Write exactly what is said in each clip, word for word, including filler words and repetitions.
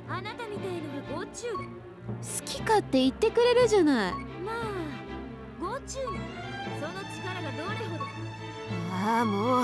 あなたみたいのがご中好きかって言ってくれるじゃない。 まあご中その力がどれほど。 ああもう。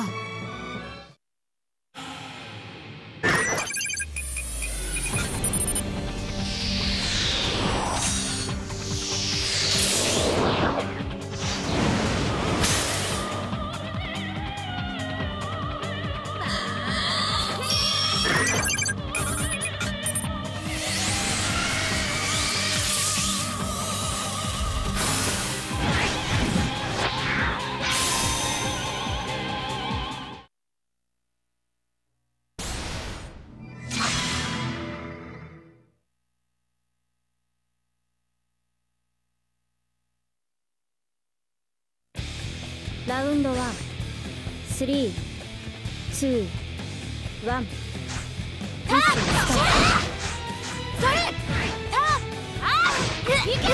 ラウンドワン、スリー、ツー、ワン。タッそれタッあいけそれタッ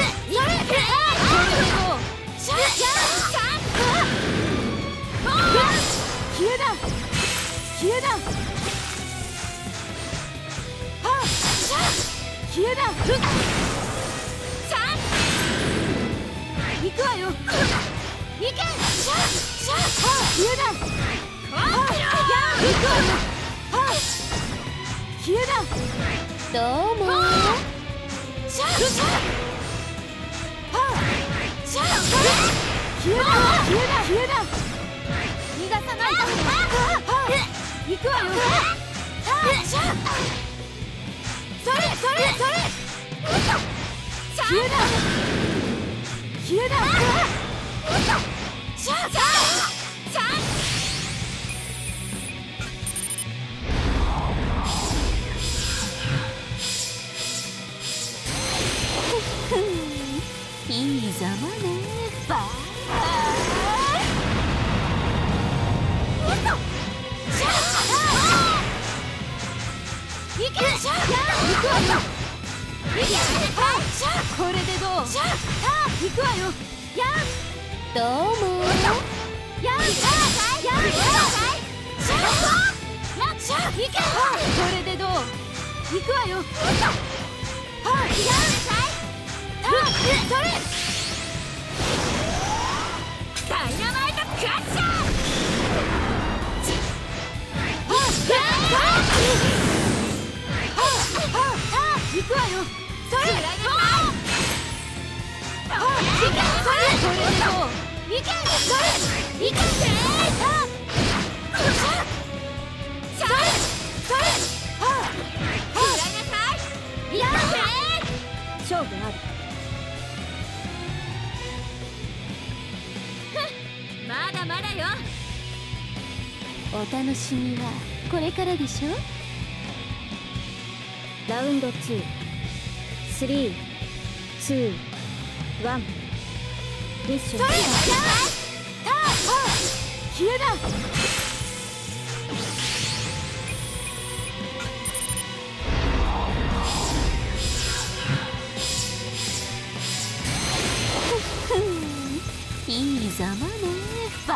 シャッシャッ消えだ消えだはっシャッ消えだふっシャッ行くわよいけシャッシャッはっ消えだはっやー行くわよはっ消えだどうもシャッシャッはっシャッ消えだ消えだ消えだ逃がさないと行くわよシャッそれそれそれ消えだ消えだシャッシャッシャッいいざまねバーシャッいけシャッ行くわよいけシャッこれでどうシャッ行くわよやんどうもやんシャッやんシャッやんシャッいけこれでどう行くわよはやんシャッそれダイナマイトクラッシャー行くわよそれこれでどういけそれいけそれそれそれやん勝負あるまだまだよお楽しみはこれからでしょ。 ラウンドツー、スリー、ツー、ワン。ミッションスタート。消えだいいざまねバー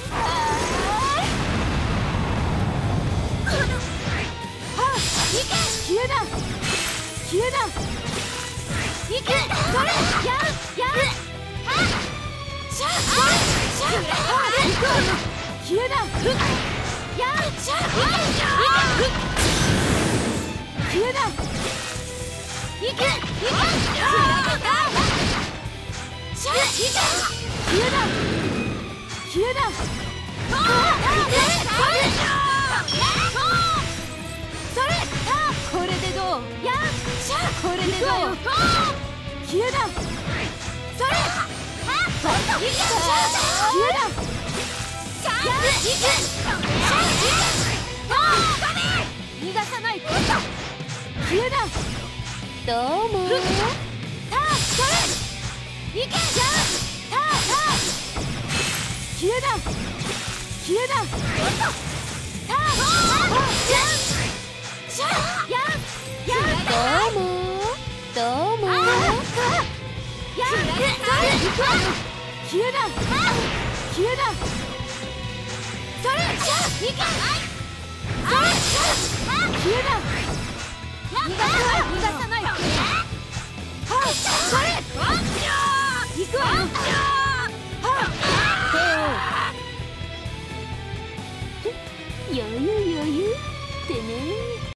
消えだ消えだいけそれやんやんシャッシャッシャッ消えだやんシャッ消えだいけいけシャッ消えだ消えだそれこれでどうやんシャッこれでどう消えだそれ消えだ逃がさないと消えだどうもそれいけじゃん消えだ消えだどうもどうも消えだ消えだそれいけない消えだ逃がさない余裕余裕ってね。